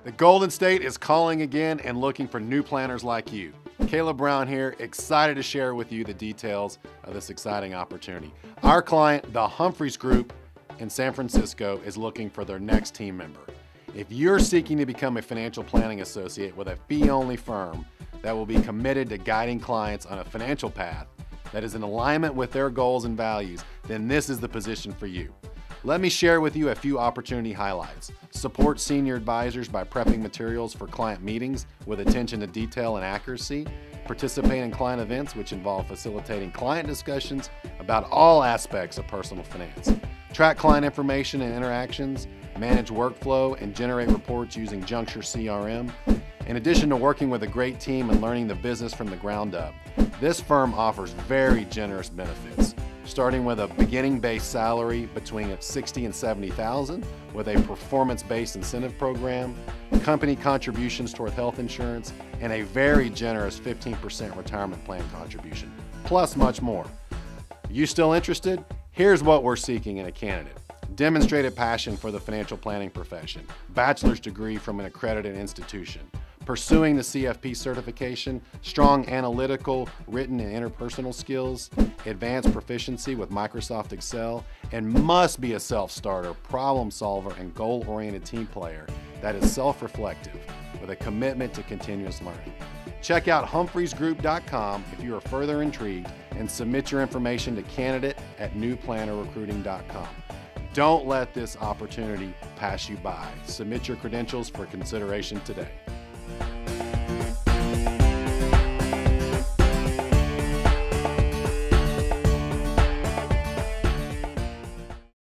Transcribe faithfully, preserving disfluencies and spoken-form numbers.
The Golden State is calling again and looking for new planners like you. Caleb Brown here, excited to share with you the details of this exciting opportunity. Our client, the Humphreys Group in San Francisco, is looking for their next team member. If you're seeking to become a financial planning associate with a fee-only firm that will be committed to guiding clients on a financial path that is in alignment with their goals and values, then this is the position for you. Let me share with you a few opportunity highlights. Support senior advisors by prepping materials for client meetings with attention to detail and accuracy. Participate in client events which involve facilitating client discussions about all aspects of personal finance. Track client information and interactions, manage workflow, and generate reports using Juncture C R M. In addition to working with a great team and learning the business from the ground up, this firm offers very generous benefits, starting with a beginning base salary between sixty thousand and seventy thousand dollars with a performance-based incentive program, company contributions toward health insurance, and a very generous fifteen percent retirement plan contribution, plus much more. You still interested? Here's what we're seeking in a candidate. Demonstrated passion for the financial planning profession, bachelor's degree from an accredited institution, pursuing the C F P certification, strong analytical, written, and interpersonal skills, advanced proficiency with Microsoft Excel, and must be a self-starter, problem solver, and goal-oriented team player that is self-reflective with a commitment to continuous learning. Check out humphreys group dot com if you are further intrigued and submit your information to candidate at new planner recruiting dot com. Don't let this opportunity pass you by. Submit your credentials for consideration today.